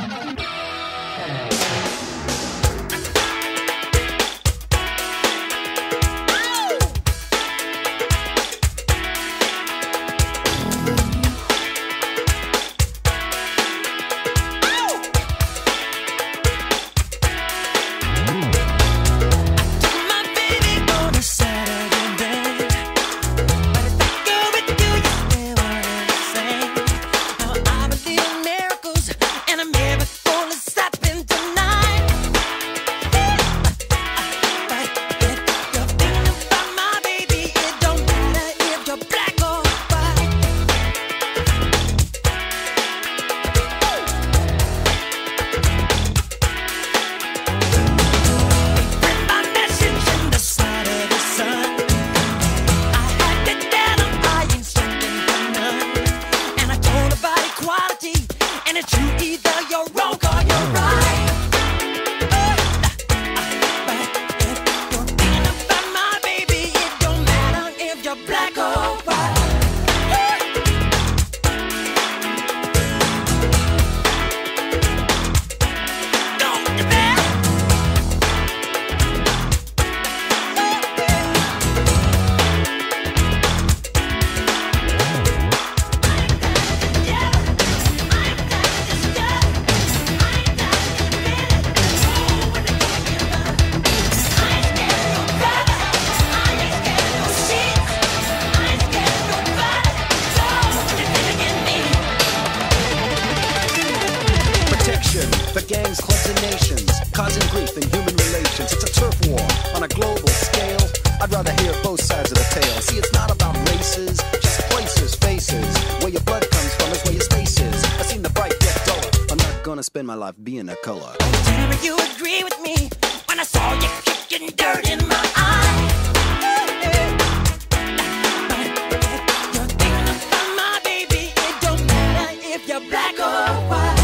The gangs, clubs, and nations, causing grief in human relations. It's a turf war on a global scale. I'd rather hear both sides of the tale. See, it's not about races, just places, faces. Where your blood comes from is where your space is. I've seen the bright get duller. I'm not gonna spend my life being a color. Tell me you agree with me when I saw you kicking dirt in my eye. You're thinking about my baby. It don't matter if you're black or white.